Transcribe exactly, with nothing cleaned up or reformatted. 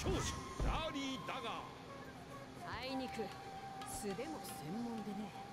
勝者ラリーだが、 あいにく素でも専門でね。